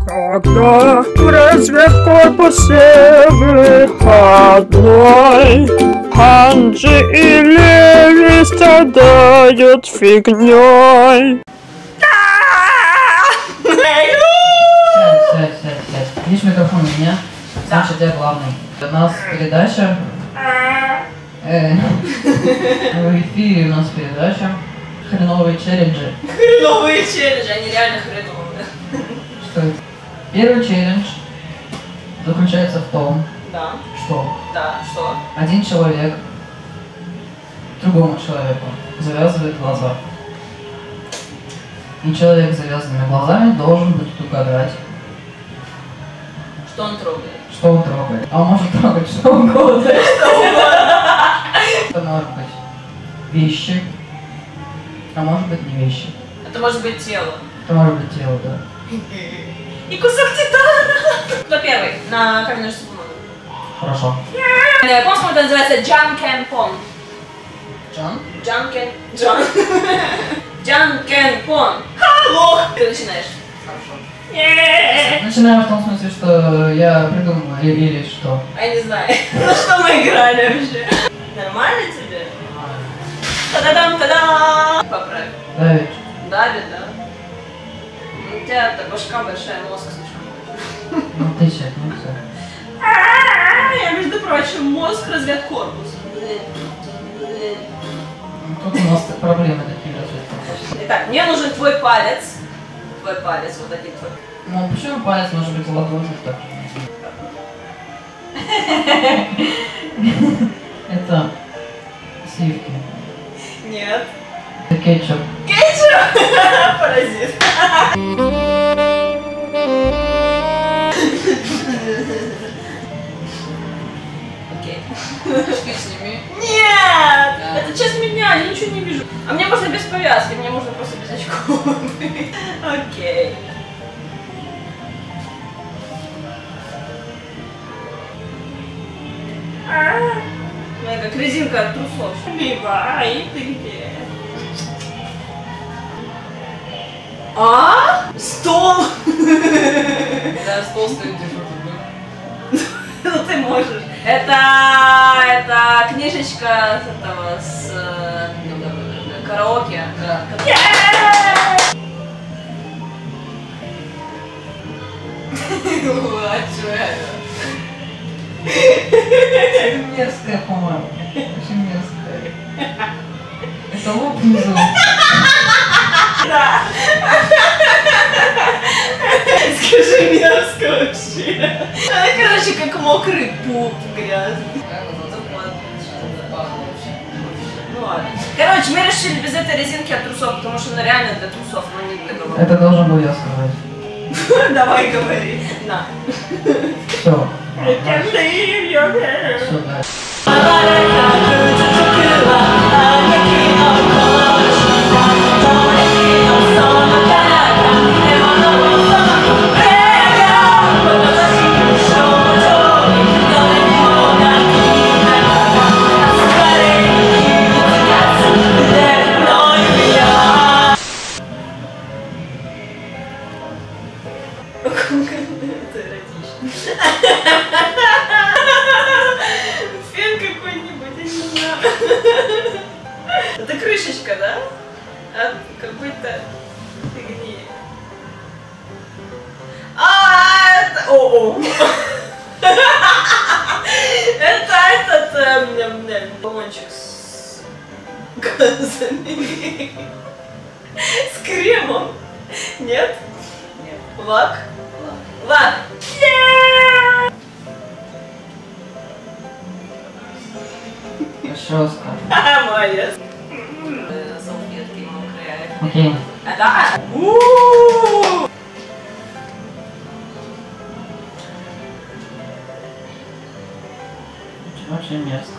Когда в разведкорпусе выходной, Анджи и Леви страдают фигней. Сядь. Видишь, микрофон у меня, значит я главный. У нас передача. В эфире у нас передача. Хреновые челленджи. Хреновые челленджи, они реально хреновые. Что это? Первый челлендж заключается в том, что один человек другому человеку завязывает глаза. И человек с завязанными глазами должен будет угадать, что он трогает. Что он трогает. А он может трогать что угодно. Это может быть вещи, а может быть не вещи. Это может быть тело. Это может быть тело, да. И кусок титана. Кто первый? На камень, ножницы, бумага. Хорошо. На японском это называется джанкен-пон. Джан? Джанкен-пон. Лох! Ты начинаешь. Хорошо. Начинаем в том смысле, что я придумал или что? Я не знаю. На что мы играли вообще? Нормально тебе? Та-да-дам-та-да! Поправь. Давид. Давид, да? У тебя-то башка большая, мозг слишком большой. Ну ты сядь, ну все. Я, между прочим, мозг разведкорпус. Тут у нас проблемы такие разведкорпуса. Итак, мне нужен твой палец. Твой палец, вот один твой. Ну почему палец может быть ладонью так? Это сливки. Нет. Это кетчуп. Кетчуп! Паразит. Окей. Очки сними. Нет! Да. Это часть меня, я ничего не вижу. А мне можно без повязки, мне можно просто без очков. Окей. Ну, как резинка от трусов. Бивай, ты где? Стол! Да, стол стоит держу. Ну ты можешь. Это книжечка с этого, с караоке. Да. Это мерзкая, по-моему. Очень мерзкая. Это лук внизу. Да. Скажи мерзко вообще. Она, короче, как мокрый пуп грязный. Ну ладно. Короче, мы решили без этой резинки от трусов, потому что она реально для трусов, но не для головы. Это должен был я сказать. Давай говори. На. Все. I can't leave your bed. Все, да. Фен какой-нибудь, я не знаю. Это крышечка, да? От какой-то фигни. Это... О-о! Это этот баллончик с газами. С кремом. Нет? Нет. Лак? Лак. Жестко. Молодец. Салфетки мокрые. Окей. Да. Очень мерзко.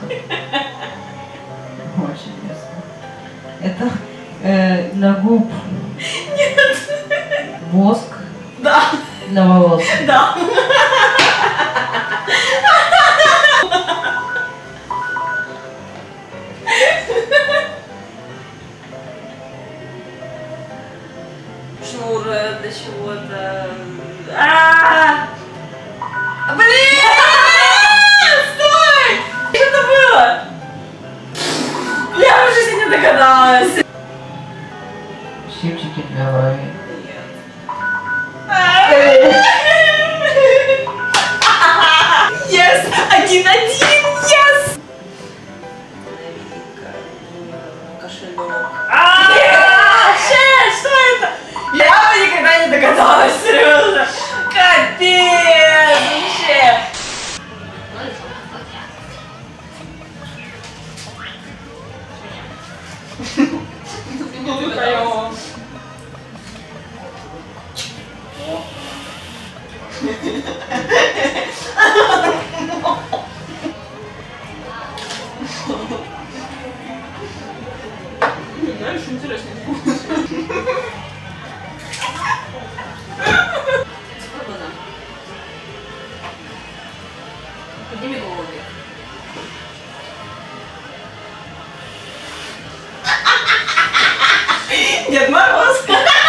Очень мерзко. Это для губ. Нет. Воск. Да. Для волос. Да. Шнур для чего-то. Знаешь, интересный вкус. Закрой. Подними голову вверх. Дед Мороз.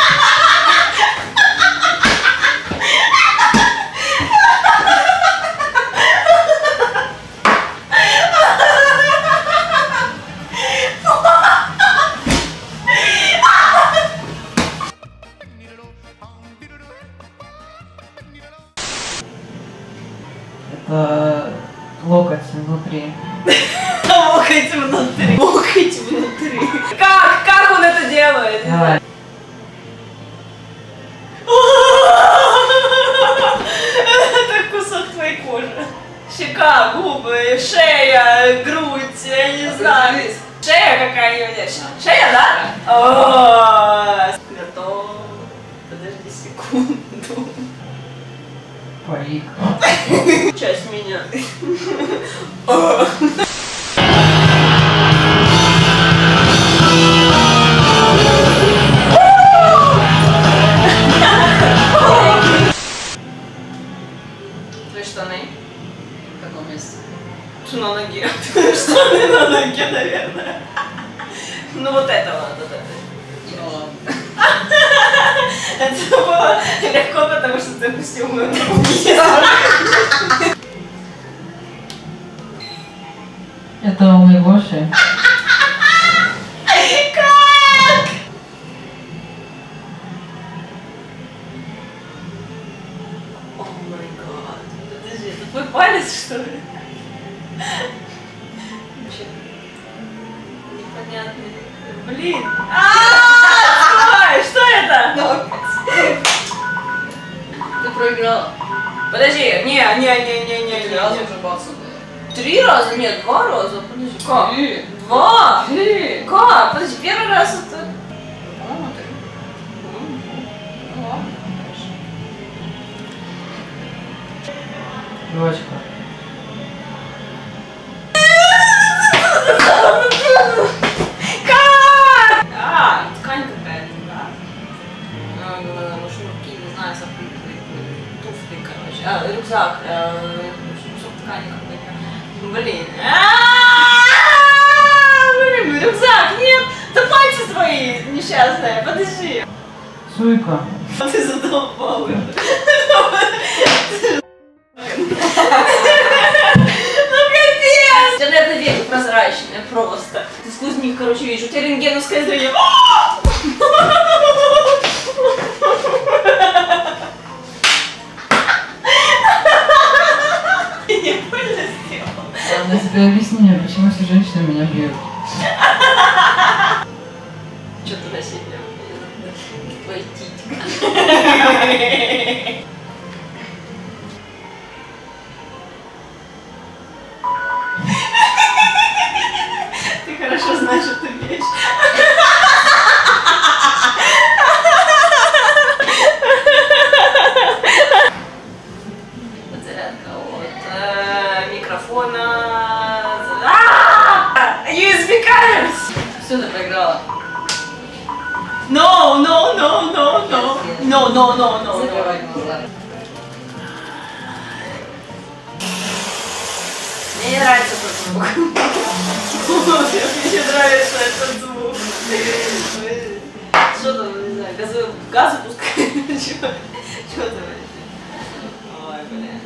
Это локоть внутри. Локоть внутри. Локоть внутри. Как он это делает? Давай. Это кусок твоей кожи. Щека, губы, шея, грудь, я не знаю. Шея какая-нибудь. Шея, да? О, готов. Подожди секунду. Парик. Часть меня. Твои штаны? В каком месте? Что на ноге? Штаны на ноге, наверное. Ну вот это вот это. Ну ладно. Это было легко, потому что ты опустил мою ногу. Это у моего шеи. Как? О май гад. Подожди, это твой палец, что ли? Че? Непонятный. Блин. Стой! Что это? Ты проиграла. Подожди, не. 3 раза уже бацал. 3 раза? Нет, 2 раза. Подожди, как? 3. 2? 3. Как? Подожди, первый раз это... По-моему, 3. Ну ладно, хорошо. Девочка. Как? Ткань какая-то, да? Ну, шнурки, не знаю, туфли, короче. Рюкзак. Кусок ткани какой-то. Блин. Блин, рюкзак, нет! Да пальцы свои несчастные, подожди. Суйка. Ты задолбал уже. Ну капец! У тебя, наверное, веки прозрачные просто. Ты сквозь них, короче, видишь. У тебя рентгеновское зрение. Не больно сделал. Ладно, я тебе объясню, почему все женщины меня бьют. Что ты на себе? Твои титька. Ты хорошо знаешь эту вещь. Подзарядка от микрофона. USB cameras! Все, ты проиграла. No. Закрывай глаза. Мне не нравится этот звук. Мне нравится этот звук. Что там, не знаю, газы пускают? Что там? Ой, блин.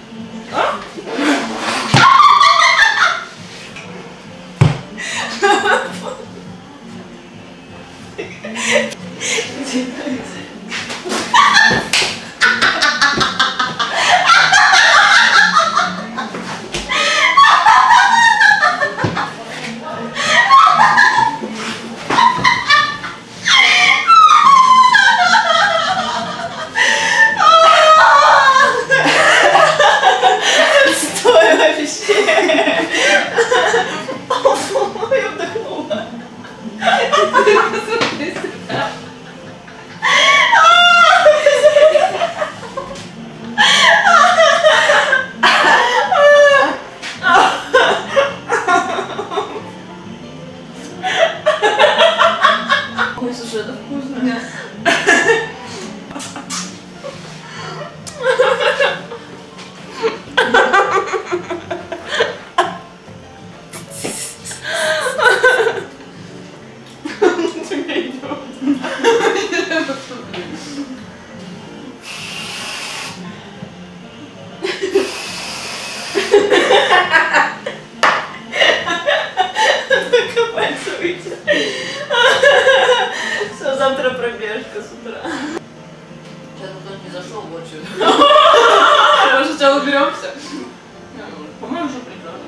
разберемся. По-моему, уже прекрасно.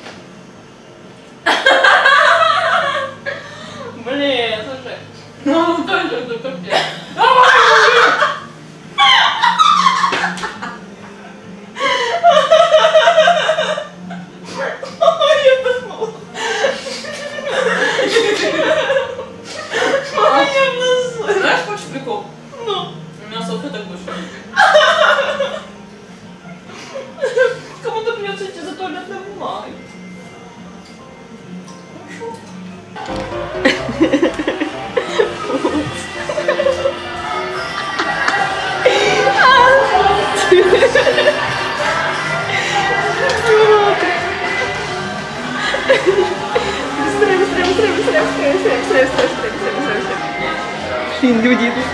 Блин, слушай. Ну, что это за капец? Знаешь, хочешь прикол? Ну. У меня салфеток больше нет. Кому-то придется идти за туалетной бумагой. Блин, люди идут.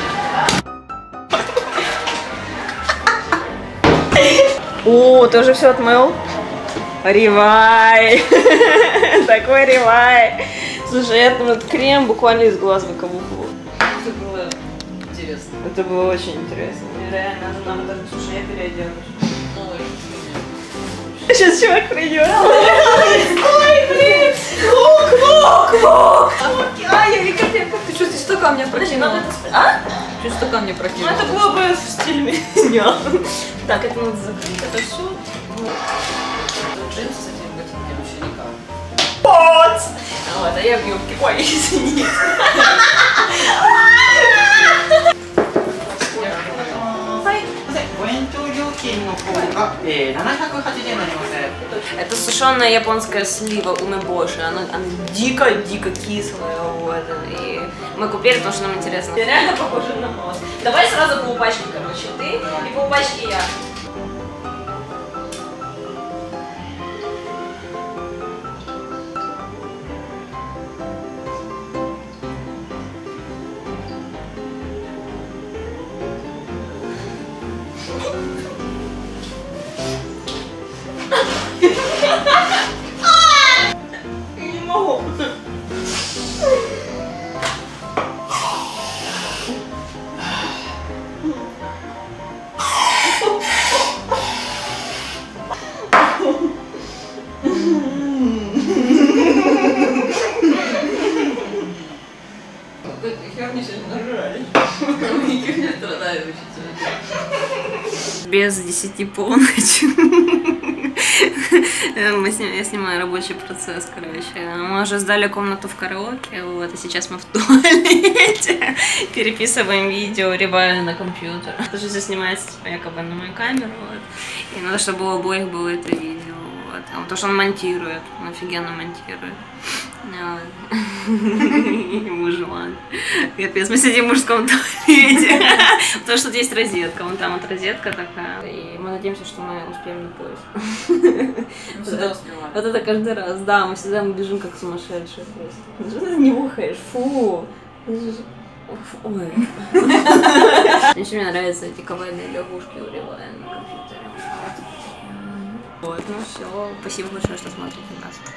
О, ты уже все отмыл? Ревай! Такой ревай! Слушай, я там этот крем буквально из глаз выколупывала. Это было интересно. Это было очень интересно. Мне реально надо нам даже... Слушай, я переоденусь. Сейчас чувак придет. Ой, блин! Лук! Ай, я капец. Ты что, ты столько мне прокинула? А? Ты столько мне Ну, прокинула? это было бы в стиле меня. Так, это надо закрыть. Это все. Джинсы с этим ботинком вообще никак. Вот! Вот, а я в юбке. Ой, извините. ご延長料金の方が、780円になります。 Это сушеная японская слива умебоши. Она дико-дико кислая. Вот. И мы купили, потому что нам интересно. Реально похоже на мост. Давай сразу по упачке, короче. Ты и по упачке я. Не могу. Херни сегодня нажрали. Никаких не страдаю, учителя. Без 10 полночи. Я снимаю рабочий процесс, короче. Мы уже сдали комнату в караоке, вот, и сейчас мы в туалете переписываем видео, реваю на компьютер. Потому что все снимается типа, якобы на мою камеру, вот. И надо, чтобы у обоих было это видео, вот. Потому что он монтирует, он офигенно монтирует. Мужлан. Капец, мы сидим в мужском туалете. Потому что тут есть розетка. Вон там вот розетка такая. И мы надеемся, что мы успеем на поезд. Мы всегда успеваем. Вот это каждый раз. Да, мы всегда бежим как сумасшедшие просто. Что ты нюхаешь? Фу. Ой. Еще мне нравятся эти кавайные лягушки уревая на компьютере. Вот, ну все. Спасибо большое, что смотрите нас.